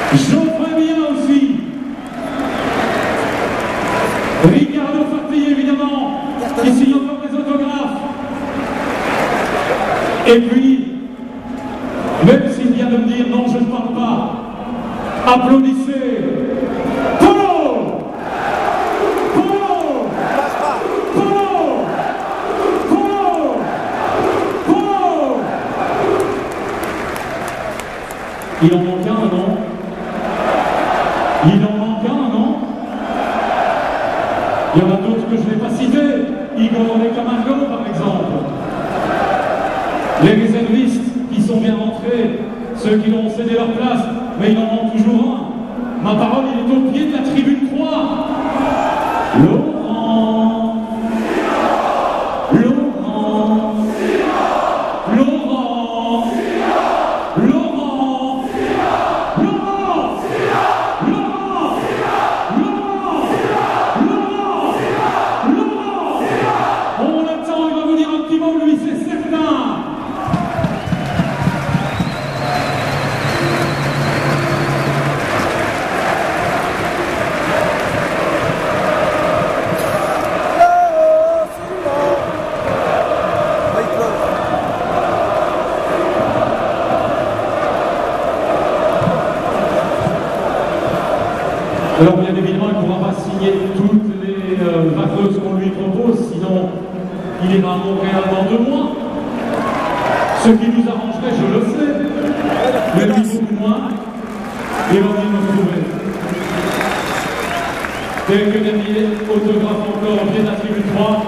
Geoffrey Mia aussi. Ricardo Fatti évidemment, qui signe encore des autographes. Et puis, même s'il vient de me dire non, je ne parle pas, applaudissez Polo. Polo. Polo. Polo. Polo. Il en manque un, non? Il en manque un, non? Il y en a d'autres que je n'ai pas cités. Igor Camargo, par exemple. Les réservistes qui sont bien rentrés, ceux qui ont cédé leur place, mais il en manque toujours un. Ma parole, il est au pied de la tribune 3. Laurent. Laurent. Laurent. Laurent. Laurent. On l'attend, il va vous dire un petit mot, lui, c'est certain. Alors bien évidemment, il ne pourra pas signer toutes les vaceuses qu'on lui propose, sinon il ira à Montréal dans 2 mois. Ce qui nous arrangerait, je le sais, mais lui beaucoup moins, il va venir nous trouver. Quelques derniers autographes encore au pied de la tribune 3.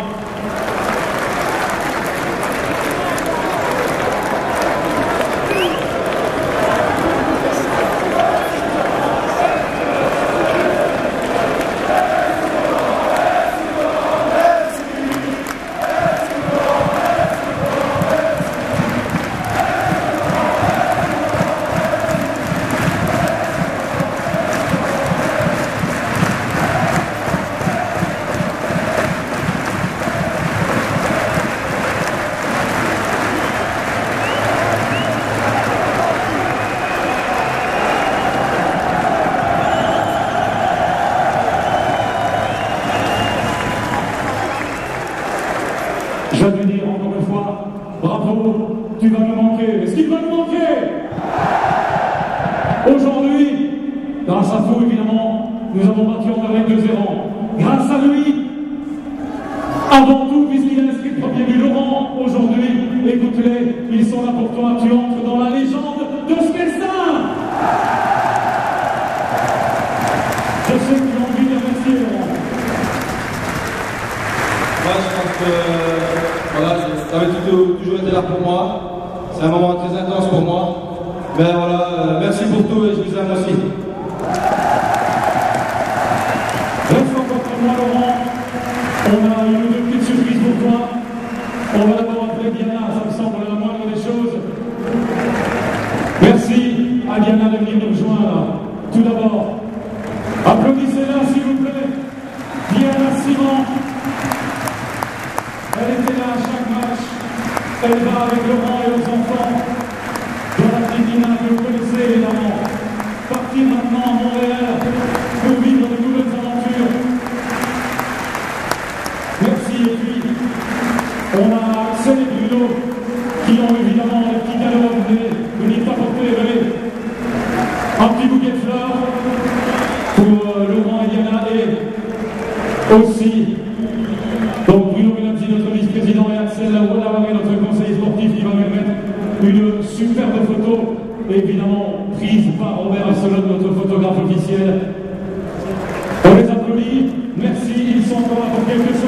Je vais lui dire encore une fois, bravo, tu vas nous manquer. Est-ce qu'il va nous manquer? Aujourd'hui, grâce à vous évidemment, nous avons battu en avec 2-0. Grâce à lui, avant tout, puisqu'il a inscrit le premier but, Laurent, aujourd'hui, écoute-les, ils sont là pour toi, tu entres dans la légende de ce destin. Je sais que tu as envie de remercier, Laurent. Moi, je pense que voilà, ça avait toujours été là pour moi. C'est un moment très intense pour moi. Mais voilà, merci pour tout et je vous aime aussi. Reste encore pour moi, Laurent. On a une ou deux petites surprises pour toi. On va d'abord appeler Diana, ça me semble la moindre des choses. Merci à Diana de venir nous rejoindre. Tout d'abord, applaudissez-la s'il vous plaît. Diana Simon. Elle était là à chaque match. Elle va avec Laurent et aux enfants dans la tribune que vous connaissez évidemment. Partir maintenant à Montréal pour vivre de nouvelles aventures. Merci. Et puis, on a Axel et Bruno qui ont évidemment des petits cadeaux à venir t'apporter. Un petit bouquet de fleurs pour Laurent et Diana et aussi. Donc Bruno Benazzi, notre vice-président, et Axel Lawaré, notre conseiller sportif, qui va nous mettre une superbe photo, évidemment prise par Robert Asselon, notre photographe officiel. On les applaudit, merci, ils sont encore là pour quelques